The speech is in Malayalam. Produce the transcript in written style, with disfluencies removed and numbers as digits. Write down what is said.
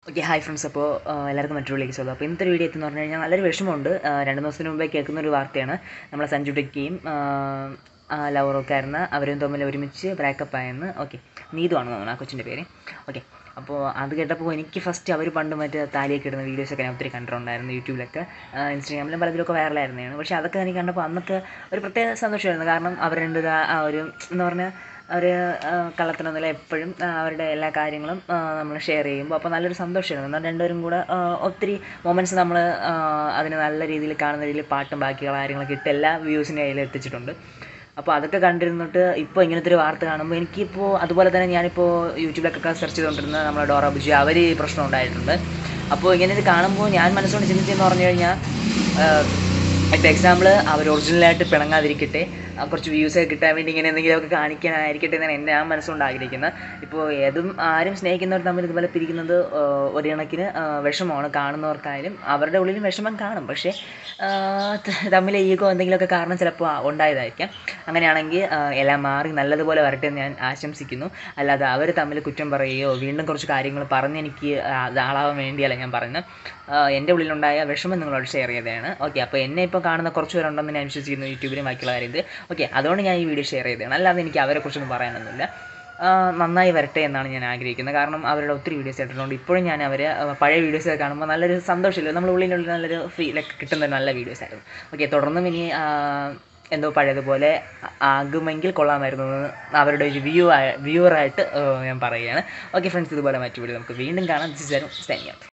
Okay hi friends. അപ്പോൾ എല്ലാവർക്കും മറ്റൊരു വീഡിയോയ്ക്ക് സ്വാഗതം. അപ്പോൾ ഇന്നത്തെ വീഡിയോ എത്തുന്ന പറഞ്ഞു കഴിഞ്ഞാൽ നല്ലൊരു വിഷമമുണ്ട്. 2 ദിവസത്തിന് മുമ്പേ കേൾക്കുന്ന ഒരു വാർത്തയാണ്. നമ്മളെ സഞ്ജു ടെക്കിയും ലവറൊക്കെ ആയിരുന്നു, അവരും തമ്മിൽ ഒരുമിച്ച് ബ്രേക്കപ്പ് ആയെന്ന്. ഓക്കെ, നീതുവാണ് തോന്നുന്നു ആ കൊച്ചിൻ്റെ പേര്. ഓക്കെ, അപ്പോൾ അത് കേട്ടപ്പോൾ എനിക്ക് ഫസ്റ്റ് അവർ പണ്ട് മറ്റേ താലിയൊക്കെ ഇടുന്ന വീഡിയോസൊക്കെ ഞാൻ ഒത്തിരി കണ്ടിട്ടുണ്ടായിരുന്നു യൂട്യൂബിലൊക്കെ, ഇൻസ്റ്റാഗ്രാമിലും പലതിലൊക്കെ വൈറലായിരുന്നതാണ്. പക്ഷേ അതൊക്കെ എനിക്ക് കണ്ടപ്പോൾ അന്നൊക്കെ ഒരു പ്രത്യേക സന്തോഷമായിരുന്നു. കാരണം അവർ രണ്ട് ആ ഒരു എന്താ പറഞ്ഞാൽ അവർ കള്ളത്തിനൊന്നുമില്ല, എപ്പോഴും അവരുടെ എല്ലാ കാര്യങ്ങളും നമ്മൾ ഷെയർ ചെയ്യുമ്പോൾ അപ്പോൾ നല്ലൊരു സന്തോഷമായിരുന്നു. എന്നാൽ രണ്ടുപേരും കൂടെ ഒത്തിരി മൊമെൻറ്റ്സ് നമ്മൾ അതിന് നല്ല രീതിയിൽ കാണുന്ന രീതിയിൽ പാട്ടും ബാക്കിയുള്ള കാര്യങ്ങളൊക്കെ ഇട്ട് എല്ലാ വ്യൂസിൻ്റെ കയ്യിൽ എത്തിച്ചിട്ടുണ്ട്. അപ്പോൾ അതൊക്കെ കണ്ടിരുന്നിട്ട് ഇപ്പോൾ ഇങ്ങനത്തെ ഒരു വാർത്ത കാണുമ്പോൾ എനിക്കിപ്പോൾ അതുപോലെ തന്നെ ഞാനിപ്പോൾ യൂട്യൂബിലൊക്കെ സെർച്ച് ചെയ്തുകൊണ്ടിരുന്ന നമ്മളെ ഡോറ ബുജി അവർ ഈ പ്രശ്നം ഉണ്ടായിട്ടുണ്ട്. അപ്പോൾ ഇങ്ങനെ ഇത് കാണുമ്പോൾ ഞാൻ മനസ്സുകൊണ്ട് ചിന്തിച്ചെന്ന് പറഞ്ഞു കഴിഞ്ഞാൽ, ഇപ്പോൾ എക്സാമ്പിൾ അവർ ഒറിജിനലായിട്ട് പിണങ്ങാതിരിക്കട്ടെ, കുറച്ച് വ്യൂസൊക്കെ കിട്ടാൻ വേണ്ടി ഇങ്ങനെ എന്തെങ്കിലുമൊക്കെ കാണിക്കാനായിരിക്കട്ടെ എന്നാണ് ഞാൻ മനസ്സുകൊണ്ട് ആഗ്രഹിക്കുന്നത്. ഇപ്പോൾ ആരും സ്നേഹിക്കുന്നവർ തമ്മിൽ ഇതുപോലെ പിരിക്കുന്നത് ഒരു കണക്കിന് വിഷമമാണ്. കാണുന്നവർക്കായാലും അവരുടെ ഉള്ളിലും വിഷമം കാണും, പക്ഷേ തമ്മിൽ ഈഗോ എന്തെങ്കിലുമൊക്കെ കാരണം ചിലപ്പോൾ ഉണ്ടായതായിരിക്കാം. അങ്ങനെയാണെങ്കിൽ എല്ലാം മാറി നല്ലതുപോലെ വരട്ടെ എന്ന് ഞാൻ ആശംസിക്കുന്നു. അല്ലാതെ അവർ തമ്മിൽ കുറ്റം പറയുകയോ വീണ്ടും കുറച്ച് കാര്യങ്ങൾ പറഞ്ഞ് എനിക്ക് ആളാവാൻ വേണ്ടിയല്ല ഞാൻ പറയുന്നത്. എൻ്റെ ഉള്ളിലുണ്ടായ വിഷമം നിങ്ങളോട് ഷെയർ ചെയ്തതാണ്. ഓക്കെ, അപ്പോൾ എന്നെ ഇപ്പോൾ കാണുന്ന കുറച്ച് പേരുണ്ടെന്ന് ഞാൻ വിശ്വസിക്കുന്നു യൂട്യൂബിലും ബാക്കിയുള്ള കാര്യത്തിൽ. ഓക്കെ, അതുകൊണ്ട് ഞാൻ ഈ വീഡിയോ ഷെയർ ചെയ്തതാണ്. അല്ലാതെ എനിക്ക് അവരെക്കുറിച്ചൊന്നും പറയാനൊന്നുമില്ല. നന്നായി വരട്ടെ എന്നാണ് ഞാൻ ആഗ്രഹിക്കുന്നത്. കാരണം അവരുടെ ഒത്തിരി വീഡിയോസ് ഇട്ടിട്ടുണ്ട്. ഇപ്പോഴും ഞാൻ അവരെ പഴയ വീഡിയോസൊക്കെ കാണുമ്പോൾ നല്ലൊരു സന്തോഷമില്ല, നമ്മുടെ ഉള്ളിലുള്ള നല്ലൊരു ഫീലൊക്കെ കിട്ടുന്ന നല്ല വീഡിയോസ് ആയിരുന്നു. ഓക്കെ, തുടർന്നും ഇനി എന്തോ പഴയതുപോലെ ആകുമെങ്കിൽ കൊള്ളാമായിരുന്നു എന്ന് അവരുടെ ഒരു വ്യൂവറായിട്ട് ഞാൻ പറയുകയാണ്. ഓക്കെ ഫ്രണ്ട്സ്, ഇതുപോലെ മറ്റു വീഡിയോ നമുക്ക് വീണ്ടും കാണാം. This is signing out.